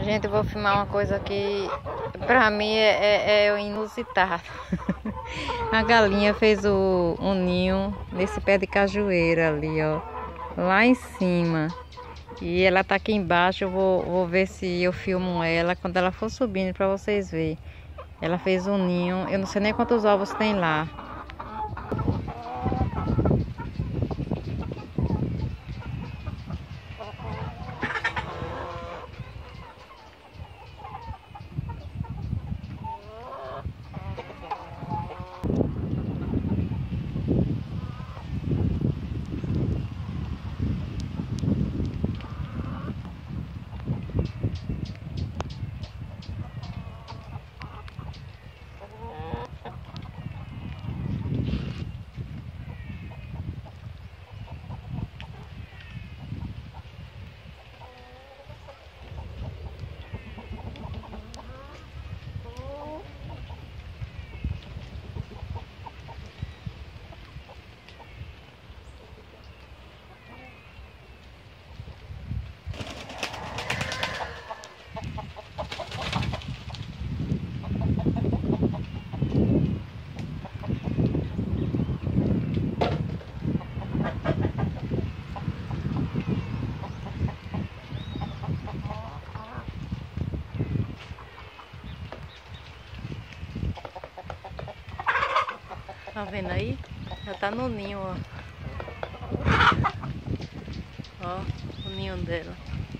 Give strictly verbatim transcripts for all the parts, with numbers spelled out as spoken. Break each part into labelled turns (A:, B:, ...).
A: Gente, eu vou filmar uma coisa que pra mim é, é, é inusitado. A galinha fez o, um ninho nesse pé de cajueira ali, ó. Lá em cima. E ela tá aqui embaixo, eu vou, vou ver se eu filmo ela quando ela for subindo pra vocês verem. Ela fez um ninho, eu não sei nem quantos ovos tem lá. Tá vendo aí? Já tá no ninho, ó. Ó, o ninho dela.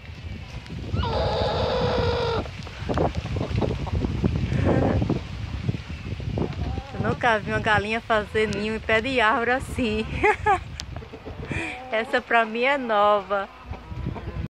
A: Eu nunca vi uma galinha fazer ninho em pé de árvore assim. Essa pra mim é nova.